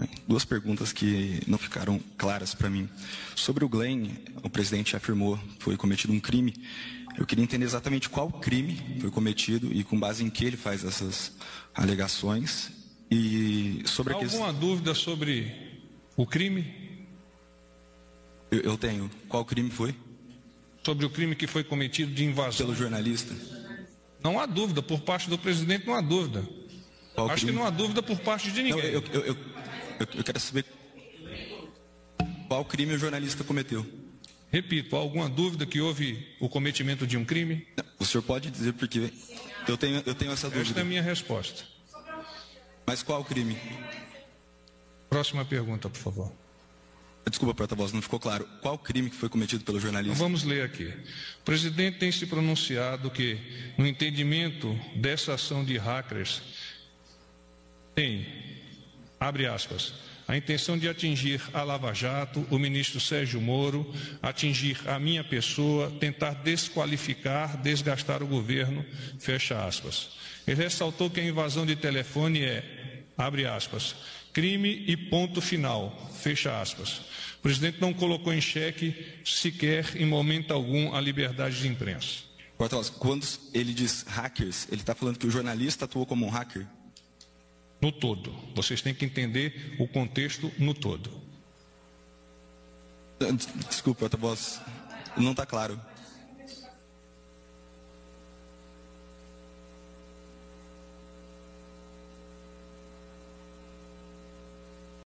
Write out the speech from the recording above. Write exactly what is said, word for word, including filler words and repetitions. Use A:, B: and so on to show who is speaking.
A: duas perguntas que não ficaram claras para mim. Sobre o Glenn, o presidente afirmou que foi cometido um crime. Eu queria entender exatamente qual crime foi cometido e com base em que ele faz essas alegações. E sobre
B: Há
A: a questão...
B: alguma dúvida sobre o crime?
A: Eu, eu tenho. Qual crime foi?
B: Sobre o crime que foi cometido de invasão.
A: Pelo jornalista?
B: Não há dúvida. Por parte do presidente, não há dúvida.
A: Qual
B: Acho
A: crime?
B: que não há dúvida por parte de ninguém.
A: Não, eu, eu, eu, eu, eu quero saber qual crime o jornalista cometeu.
B: Repito, há alguma dúvida que houve o cometimento de um crime?
A: O senhor pode dizer porque eu tenho, eu tenho essa dúvida.
B: Esta é a minha resposta.
A: Mas qual crime?
B: Próxima pergunta, por favor.
A: Desculpa, porta-voz, não ficou claro. Qual crime que foi cometido pelo jornalista?
B: Então, vamos ler aqui. O presidente tem se pronunciado que, no entendimento dessa ação de hackers, tem, abre aspas, a intenção de atingir a Lava Jato, o ministro Sérgio Moro, atingir a minha pessoa, tentar desqualificar, desgastar o governo, fecha aspas. Ele ressaltou que a invasão de telefone é, abre aspas, crime e ponto final, fecha aspas. O presidente não colocou em xeque, sequer, em momento algum, a liberdade de imprensa.
A: Porta-voz, quando ele diz hackers, ele está falando que o jornalista atuou como um hacker?
B: No todo. Vocês têm que entender o contexto no todo.
A: Desculpa, porta-voz, não está claro.